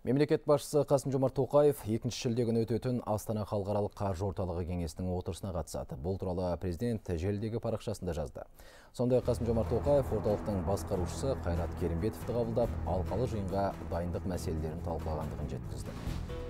Мемлекет басшысы Қасым-Жомарт Тоқаев 2 шілде күні өтетін Астана халықаралық қаржы орталығы кеңесінің отырысына қатысады. Бұл туралы президент желідегі парақшасында жазды. Сондай Қасым-Жомарт Тоқаев орталықтың басқарушысы Қайрат Керімбетовті қабылдап, алқалы жиынға дайындық мәселелерін талқылағандығын жеткізді.